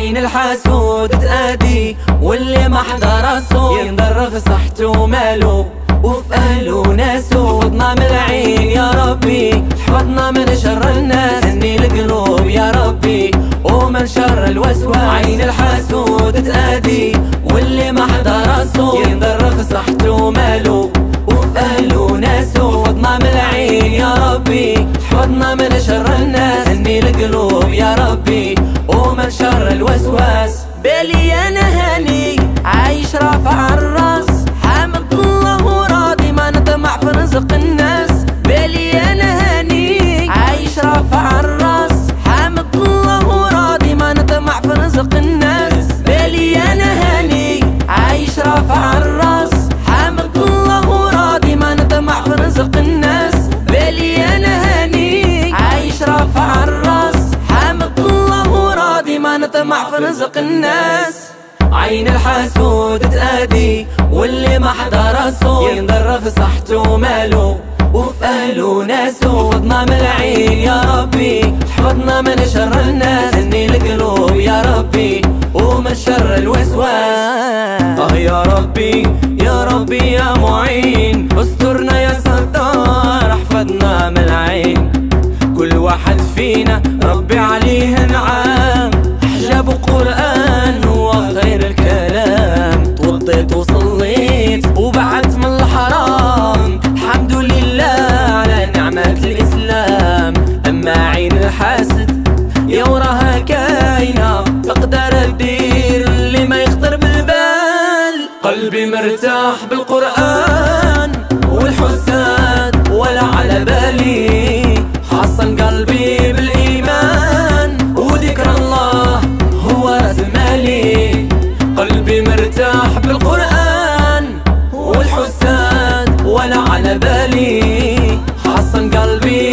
عين الحاسود تأذي واللي ما حضر راسو ينضر في صحته وماله وفي اهله وناسه. حفظنا من العين يا ربي، حفظنا من شر الناس، هني القلوب يا ربي ومن شر الوسواس. عين الحاسود تأذي واللي ما حضر راسو ينضر في صحته وماله وفي اهله وناسه. حفظنا من العين يا ربي، حفظنا من شر الناس، هني القلوب يا ربي ومن شر الوسواس. بالي انا هاني عايش رافع الراس، حامد الله وراضي ما نطمع في رزق الناس. بالي انا هاني عايش رافع الراس، حامد الله وراضي ما نطمع في رزق الناس. بالي انا هاني عايش رافع الراس، حامد الله وراضي ما نطمع في رزق الناس. بالي انا هاني عايش رافع الراس، حامد الله وراضي ما نطمع في رزق الناس. عين الحاسود تأذي واللي ما حضر راسو ينضر في صحته وماله وفي اهله وناسه. حفظنا من العين يا ربي، حفظنا من شر الناس، هني القلوب يا ربي ومن شر الوسواس. يا ربي يا ربي يا معين، استرنا يا ستار، حفظنا من العين. كل واحد فينا ربي عليه انعام، حجاب وقرآن هو خير الكلام. توضيت وصليت وبعدت من الحرام، الحمد لله على نعمة الإسلام. أما عين الحاسد يا وراها كاينة، تقدر تدير اللي ما يخطر بالبال. قلبي مرتاح بالقرآن والحساد ولا على بالي، حصن قلبي بالإيمان وذكر الله هو رأس مالي. قلبي مرتاح بالقرآن والحساد ولا على بالي، حصن قلبي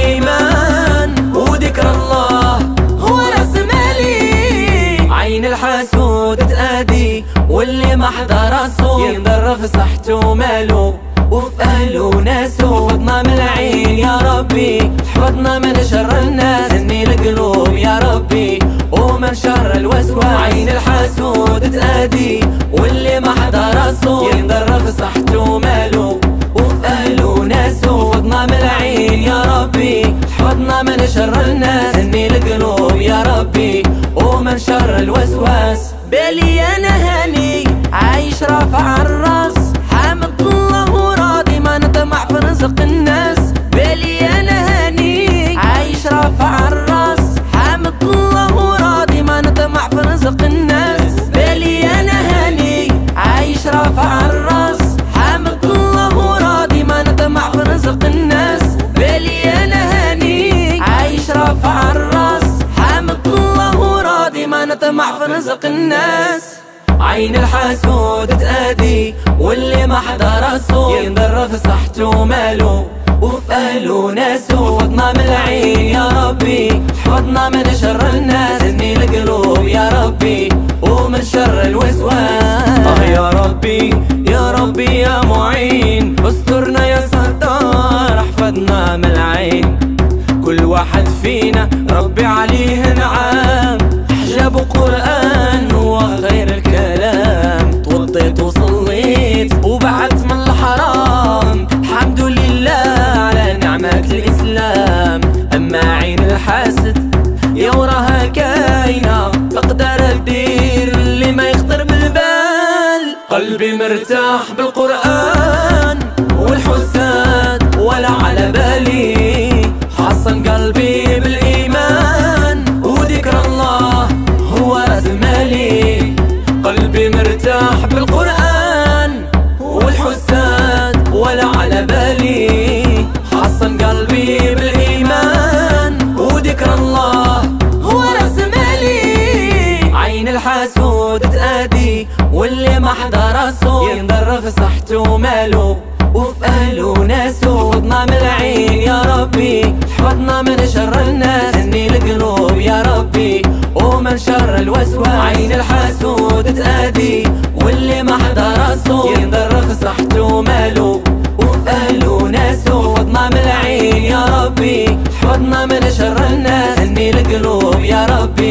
بالإيمان وذكر الله هو رأس مالي. عين الحاسود تأذي واللي ما حضر راسو ينضر في صحته وماله وفي اهله وناسه. حفظنا من العين يا ربي، حفظنا من شر الناس، هني القلوب يا ربي ومن شر الوسواس. عين الحاسود تأذي واللي ما حضر راسو ينضر في صحته وماله وفي اهله وناسه. حفظنا من العين يا ربي، حفظنا من شر الناس، هني القلوب يا ربي ومن شر الوسواس. بالي انا هاني عايش رافع الراس، حامد الله وراضي ما نطمع في رزق الناس. بالي انا هاني عايش رافع الراس، حامد الله وراضي ما نطمع في رزق الناس. بالي انا هاني عايش رافع الراس، حامد الله وراضي ما نطمع في رزق الناس. بالي انا هاني عايش رافع الراس، حامد الله وراضي ما نطمع في رزق الناس. عين الحاسود تأذي واللي ما حضر راسو ينضر في صحته وماله وفي اهله وناسه. حفظنا من العين يا ربي، حفظنا من شر الناس، هني القلوب يا ربي ومن شر الوسواس. يا ربي يا ربي يا معين، استرنا يا ستار، حفظنا من العين. كل واحد فينا ربي عليه انعام، حجاب وقرآن هو خير الكلام. توضيت وصليت وبعدت من الحرام، الحمد لله على نعمة الإسلام. أما عين الحاسد يا وراها كاينة، تقدر تدير اللي ما يخطر بالبال. قلبي مرتاح بالقرآن والحساد ولا على بالي، حصن قلبي بالإيمان وذكر الله هو رأس مالي. قلبي مرتاح بالقرآن والحساد ولا على بالي، حصن قلبي بالإيمان وذكر الله هو رأس مالي. عين الحاسود تأذي واللي ما حضر راسو ينضر في صحته وماله وفي اهله وناسه. حفظنا من العين يا ربي، حفظنا من شر الناس، هني القلوب يا ربي ومن شر الوسواس. عين الحاسود تأذي واللي ما حضر راسو ينضر في صحته وماله وفي اهله وناسه. حفظنا من العين يا ربي، حفظنا من شر الناس، هني القلوب يا ربي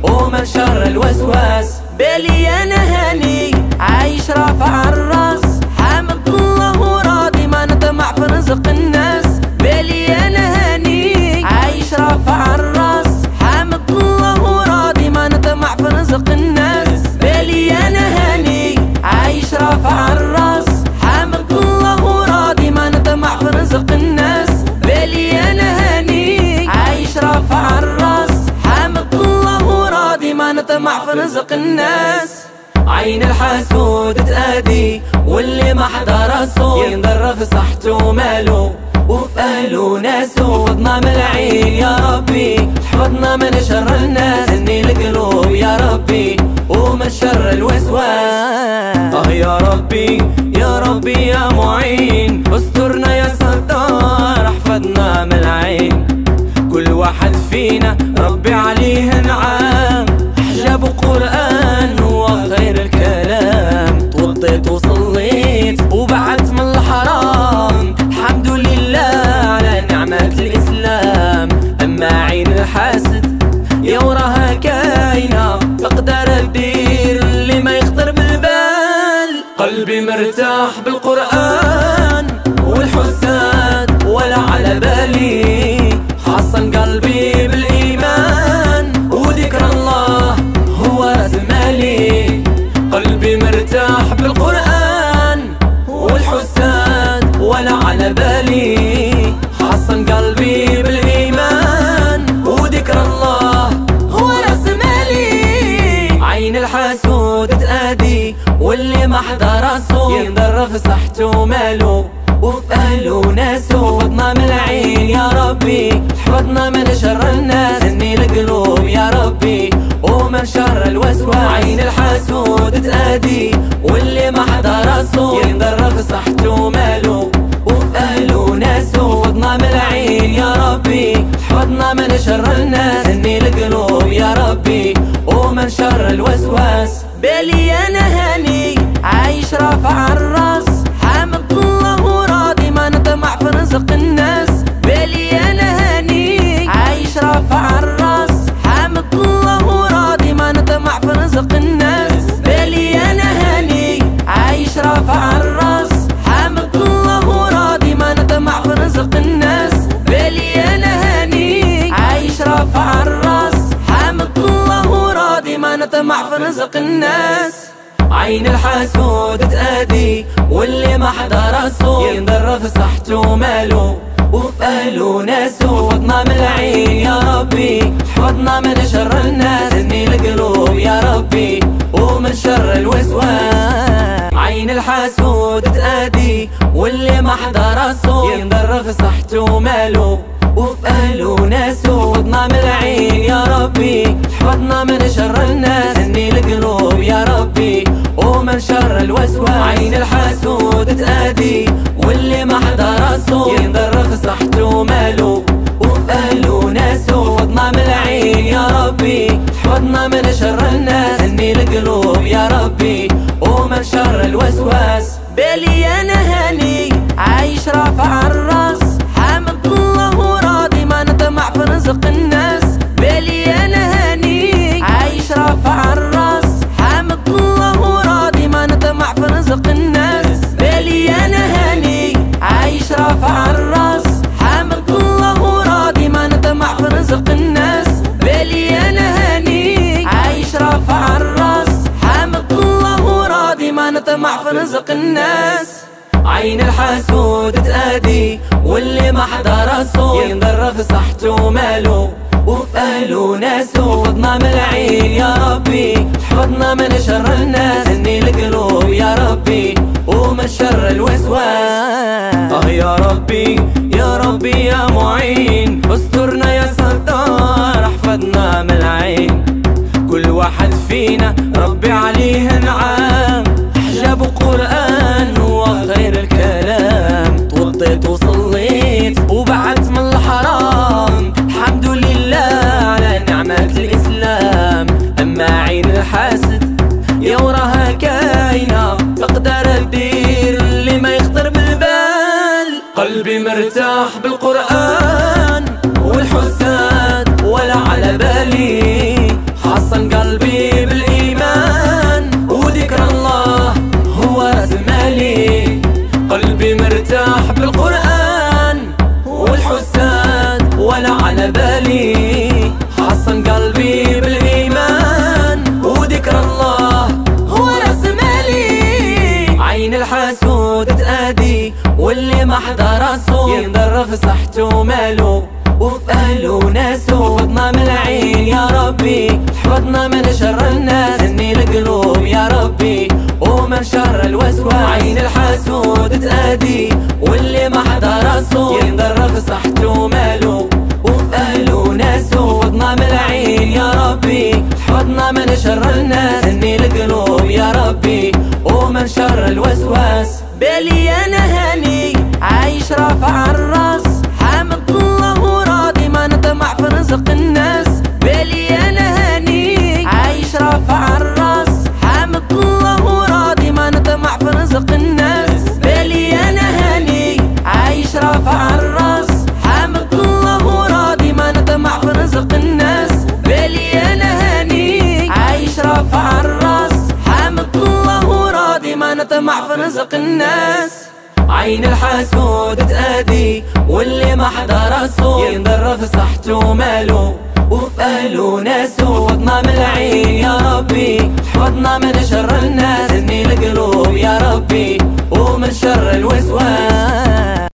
ومن شر الوسواس. بالي انا هاني عايش رافع الراس، حامد الله وراضي ما نطمع في رزق الناس. بالي انا هاني عايش رافع الراس، حامد الله وراضي ما نطمع في رزق الناس. بالي انا هاني عايش رافع الراس، حامد الله وراضي ما نطمع في رزق الناس. بالي انا هاني عايش رافع الراس، حامد الله وراضي ما نطمع في رزق الناس. عين الحاسود تأذي واللي ما حدا راسه ينضر في صحته وماله وفي اهله وناسه. حفظنا من العين يا ربي، حفظنا من شر الناس. هني القلوب يا ربي ومن شر الوسواس. يا ربي يا ربي يا معين، استرنا يا ستار، حفظنا من العين. كل واحد فينا ربي عليه نعام، حجاب قرآن وغير الكلام. توضيت وصليت وبعدت من الحرام، الحمد لله على نعمة الإسلام. أما عين الحاسد يا وراها كاينة، تقدر تدير اللي ما يخطر بالبال. قلبي مرتاح بالقرآن والحساد ولا على بالي، حصن قلبي بالإيمان وذكر الله هو رأس مالي. قلبي مرتاح بالقرآن والحساد ولا على بالي، حصن قلبي بالإيمان وذكر الله هو رأس مالي. عين الحاسود تأذي واللي ما حدا راسه ينضر في صحته وماله وفي اهله وناسه. حفظنا من العين يا ربي، حفظنا من شر الناس. هني القلوب يا ربي ومن شر الوسواس. عين الحاسود تأذي واللي ما حدا راسه ينضر في صحته وماله وفي اهله وناسه. حفظنا من العين يا ربي، حفظنا من شر الناس. هني القلوب يا ربي ومن شر الوسواس. بالي انا هاني عايش رافع الراس، حامد الله وراضي ما نطمع في رزق الناس. بالي انا هاني عايش رافع الراس، حامد الله وراضي ما نطمع في رزق الناس. بالي انا هاني عايش رافع الراس، حامد الله وراضي ما نطمع في رزق الناس. بالي انا هاني عايش رافع الراس، حامد الله وراضي ما نطمع في رزق الناس. عين الحاسود تأذي واللي ما حدا راسه ينضر في صحته وماله وفي اهله وناسه. حفظنا من العين يا ربي، حفظنا من شر الناس. هني القلوب يا ربي ومن شر الوسواس. عين الحاسود تأذي واللي ما حدا راسه ينضر في صحته وماله وفي اهله وناسه. حفظنا من العين يا ربي، حفظنا من شر الناس. هني القلوب يا ربي ومن شر الوسواس. عين الحاسود تأذي واللي ما حدا راسه ينضر في صحته وماله وفي اهله وناسه. حفظنا من العين يا ربي، حفظنا من شر الناس. هني القلوب يا ربي ومن شر الوسواس. بالي انا هاني عايش رافع الراس، حامد الله وراضي ما نطمع في رزق الناس. بالي انا هاني عايش رافع الراس، حامد الله وراضي ما نطمع في رزق الناس. بالي انا هاني عايش رافع الراس، حامد الله وراضي ما نطمع في رزق الناس. بالي انا هاني عايش رافع الراس، حامد الله وراضي ما نطمع في رزق الناس. عين الحاسود تأذي واللي ما حدا راسه ينضر في صحته وماله وفي اهله وناسه. حفظنا من العين يا ربي، حفظنا من شر الناس. هني القلوب يا ربي ومن شر الوسواس. يا ربي يا ربي يا معين، استرنا يا ستار، حفظنا من العين. كل واحد فينا ربي عليه نعام، حجاب قرآن وغير الكلام. توضيت وصليت وبعدت من الحرام، الحمد لله على نعمة الإسلام. أما عين الحاسد يا وراها كاينة، تقدر تدير اللي ما يخطر بالبال. قلبي مرتاح بالقرآن والحساد ولا على بالي، حصن ما حدا راسو ينضر في صحته ومالو وفي اهله وناسو. حفظنا من العين يا ربي، حفظنا من شر الناس، هني القلوب يا ربي ومن شر الوسواس. عين الحاسود تآدي واللي ما حدا راسو ينضر في صحته ومالو وفي اهله وناسو. حفظنا من العين يا ربي، حفظنا من شر الناس، هني القلوب يا ربي ومن شر الوسواس. بالي انا هاني عايش رافع الراس، حامد الله وراضي ما نطمع في رزق الناس. بالي انا هاني عايش رافع الراس، حامد الله وراضي ما نطمع في رزق الناس. بالي انا هاني عايش رافع الراس، حامد الله وراضي ما نطمع في رزق الناس. بالي انا هاني عايش رافع الراس، حامد الله وراضي ما نطمع في رزق الناس. عين الحاسود تآدي واللي ما حدا راسو ينضر في صحته ومالو وفي اهله وناسو. حفظنا من العين يا ربي، حفظنا من شر الناس، هني القلوب يا ربي ومن شر الوسواس.